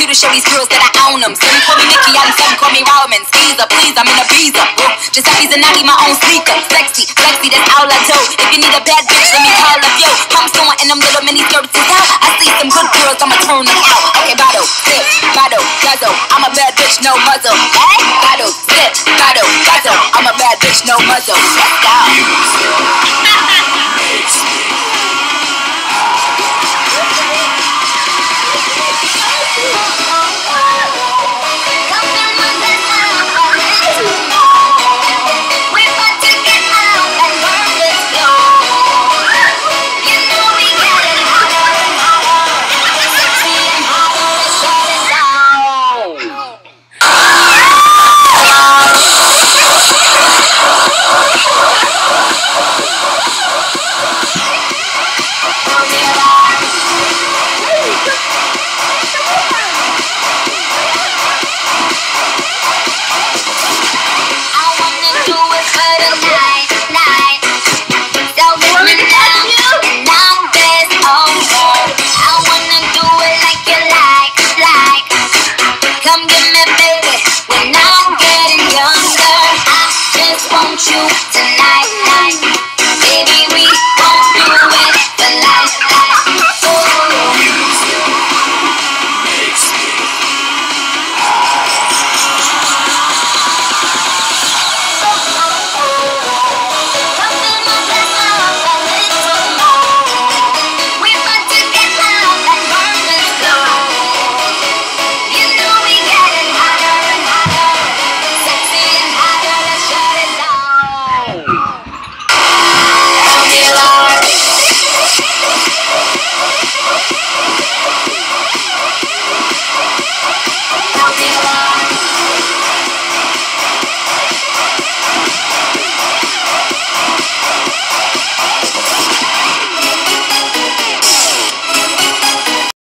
to show these girls that I own them. Some call me Nicki, all them call me Roman. Skeezer, please, I'm in a visa. Just happy to not eat my own sneaker. Sexy, flexy, that's all I do. If you need a bad bitch, let me call up yo. I'm throwing in them little mini skirts out. I see some good girls, I'ma turn them out. Okay, bottle, sip, bottle, guzzle. I'm a bad bitch, no muzzle. Hey, bottle, sip, bottle, guzzle. I'm a bad bitch, no muzzle. Let's go.